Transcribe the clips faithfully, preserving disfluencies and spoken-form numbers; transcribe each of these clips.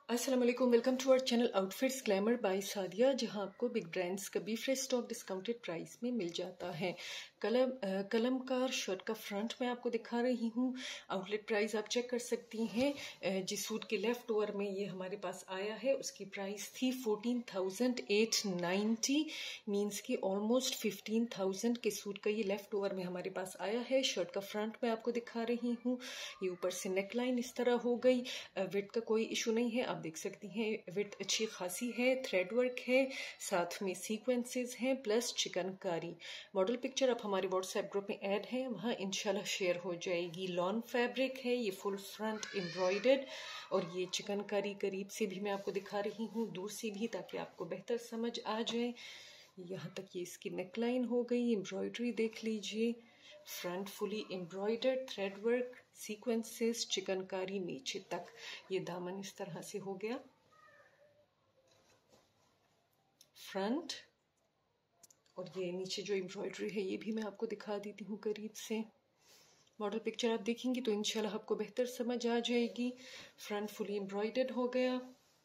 अस्सलाम वालेकुम, welcome to our channel outfits glamour by Sadia, जहां आपको बिग ब्रांड्स का भी फ्रेश स्टॉक डिस्काउंटेड प्राइस में मिल जाता है। कलम कलमकार शर्ट का फ्रंट मैं आपको दिखा रही हूँ। आउटलेट प्राइस आप चेक कर सकती हैं। जिस सूट के लेफ्ट ओवर में ये हमारे पास आया है उसकी प्राइस थी fourteen thousand eight ninety, means कि ऑलमोस्ट फिफ्टीन थाउजेंड के सूट का ये लेफ्ट ओवर में हमारे पास आया है। शर्ट का फ्रंट मैं आपको दिखा रही हूँ। ये ऊपर से नेक लाइन इस तरह हो गई। विड्थ का कोई इशू नहीं है, आप देख सकती हैं विड्थ अच्छी खासी है। थ्रेड वर्क है, साथ में सीक्वेंसेस हैं, प्लस चिकनकारी। मॉडल पिक्चर आप हमारे व्हाट्सएप ग्रुप में ऐड है, वहाँ इंशाल्लाह शेयर हो जाएगी। लॉन फैब्रिक है, ये फुल फ्रंट एम्ब्रॉयडर्ड, और ये चिकनकारी करीब से भी मैं आपको दिखा रही हूँ, दूर से भी, ताकि आपको बेहतर समझ आ जाए। यहाँ तक ये इसकी नेकलाइन हो गई, एम्ब्रॉयडरी देख लीजिए। Front fully embroidered, thread work, sequences, chikankari नीचे तक। ये दामन इस तरह से हो गया फ्रंट, और ये नीचे जो एम्ब्रॉयडरी है ये भी मैं आपको दिखा देती हूँ करीब से। मॉडल पिक्चर आप देखेंगी तो इंशाल्लाह आपको बेहतर समझ आ जाएगी। फ्रंट फुली एम्ब्रॉयडर्ड हो गया।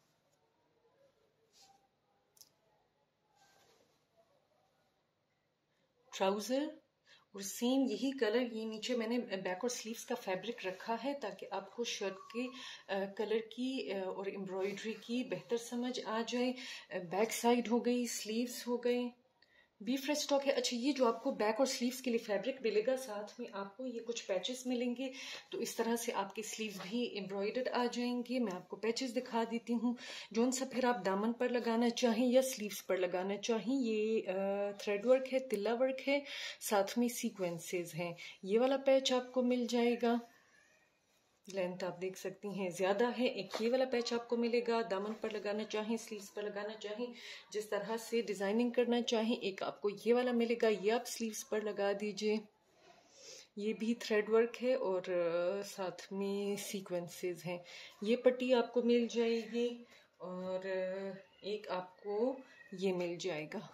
ट्राउजर और सेम यही कलर, ये नीचे मैंने बैक और स्लीव्स का फैब्रिक रखा है ताकि आपको शर्ट के कलर की और एम्ब्रॉयडरी की बेहतर समझ आ जाए। बैक साइड हो गई, स्लीव्स हो गए, बी फ्रेश स्टॉक है। अच्छा, ये जो आपको बैक और स्लीव्स के लिए फैब्रिक मिलेगा, साथ में आपको ये कुछ पैचेस मिलेंगे, तो इस तरह से आपके स्लीव्स भी एम्ब्रॉयडर्ड आ जाएंगे। मैं आपको पैचेस दिखा देती हूँ, जोन सा फिर आप दामन पर लगाना चाहें या स्लीव्स पर लगाना चाहें। ये थ्रेड वर्क है, तिल्ला वर्क है, साथ में सीक्वेंसेस हैं। ये वाला पैच आपको मिल जाएगा, लेंथ आप देख सकती हैं ज्यादा है। एक ये वाला पैच आपको मिलेगा, दामन पर लगाना चाहें, स्लीव्स पर लगाना चाहें, जिस तरह से डिजाइनिंग करना चाहें। एक आपको ये वाला मिलेगा, ये आप स्लीव्स पर लगा दीजिए। ये भी थ्रेड वर्क है और साथ में सीक्वेंसेस हैं। ये पट्टी आपको मिल जाएगी, और एक आपको ये मिल जाएगा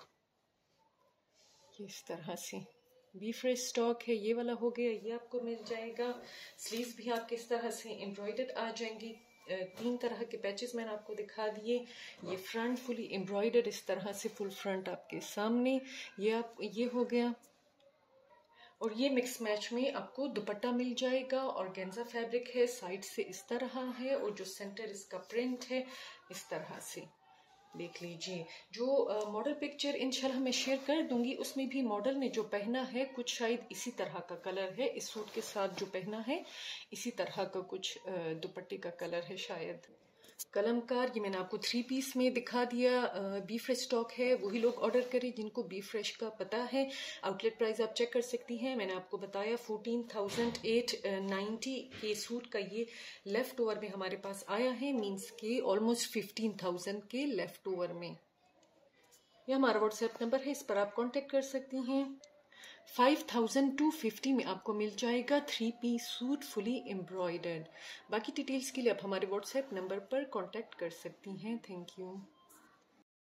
इस तरह से। बी फ्रेश स्टॉक है, ये वाला हो गया, ये आपको मिल जाएगा। स्लीव्स भी आपके इस तरह से एम्ब्रॉयडर्ड आ जाएंगी। तीन तरह के पैचेस मैंने आपको दिखा दिए। ये फ्रंट फुली एम्ब्रॉयडर्ड इस तरह से, फुल फ्रंट आपके सामने। ये आप ये हो गया, और ये मिक्स मैच में आपको दुपट्टा मिल जाएगा। और गेंजा फैब्रिक है, साइड से इस तरह है, और जो सेंटर इसका प्रिंट है इस तरह से देख लीजिए। जो मॉडल पिक्चर इंशाल्लाह मैं शेयर कर दूंगी, उसमें भी मॉडल ने जो पहना है कुछ शायद इसी तरह का कलर है। इस सूट के साथ जो पहना है इसी तरह का कुछ दुपट्टे का कलर है शायद। कलमकार, ये मैंने आपको थ्री पीस में दिखा दिया। बी फ्रेश स्टॉक है, वही लोग ऑर्डर करें जिनको बी फ्रेश का पता है। आउटलेट प्राइस आप चेक कर सकती हैं, मैंने आपको बताया फोर्टीन थाउजेंड एट नाइन्टी के सूट का ये लेफ्ट ओवर में हमारे पास आया है, मीन्स के ऑलमोस्ट फिफ्टीन थाउजेंड के लेफ्ट ओवर में। ये हमारा व्हाट्सएप नंबर है, इस पर आप कॉन्टेक्ट कर सकती हैं। फाइव थाउजेंड टू फिफ्टी में आपको मिल जाएगा three piece suit fully embroidered. बाकी डिटेल्स के लिए आप हमारे व्हाट्सएप नंबर पर कांटेक्ट कर सकती हैं। Thank you.